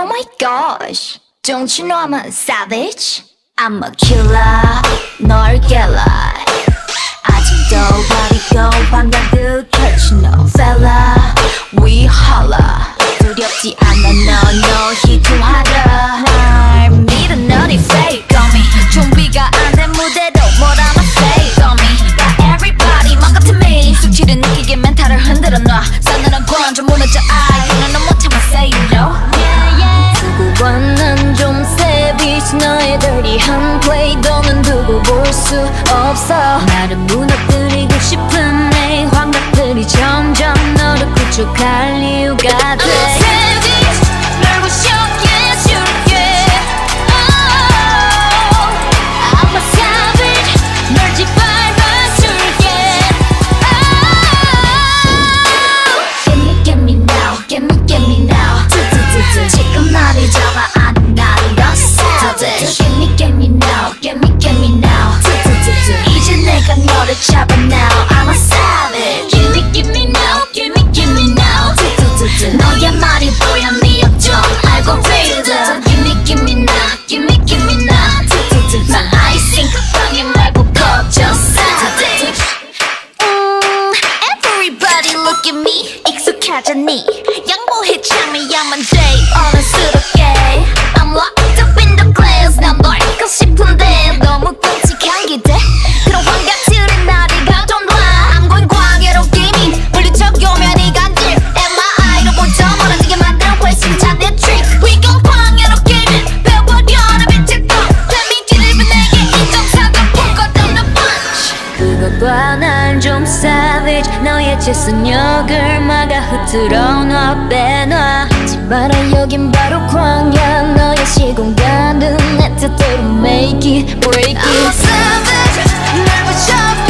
my gosh, don't you know I'm a savage? I'm a killer, 널 깰라. 아직도 버리고 방가득 catch no fella. We holla. 두렵지 않아 no hit too harder. 날 믿어 너네 fake dummy. 준비가 안 된 무대로 뭘 I'ma say dummy. Got everybody 맘 같은 me. 수치를 느끼게 멘탈을 흔들어 놔. 싸늘한 관점 무너져 I 너는 못 참아 say no. 두고 봐난 좀 savage. 너의 dirty한 play 너는 두고 볼 수 없어. 나를 무너뜨리고 싶은 내 환각들이 점점 너를 구축할 이유가 돼. I'm a savage 널 부셔게 해줄게. Oh, I'm a savage 널 짓밟아줄게. Oh, get me now, get me now. 지금 나를 잡아 아니 나를 넌 savage. Get me now, get me now. 이제 내가 너를 잡아 now. I'm a savage. Give me now, give me now. 너의 말이 보여 네 역정 알고리즘. Give me now, give me now. 나 아이싱 급하게 말고 걱정 savage. Everybody look at me. 익숙하잖니 양보해 참여야만 돼 어른스럽게. I'm locked up in the glass. 난 널 잊고 싶은데 너무 끔찍한 기대. 그런 환각들은 나를 가둬놔. I'm going 광야로 게임이 물리쳐 교면이 간질. MRI로 보자 멀어지게 만드는 훨씬 내 trick. We go 광야로 게임이 배워버려 빛의 떡. 데미지를 내게 인정사가 불거든 the punch. 그것과 난 좀 savage. 너의 재선역을 막아 흐트러 놔 빼놔. 하지 마라 여긴 바로 광야. 너의 시공간은 내 뜻대로 make it break it. I'm a savage 날 부셔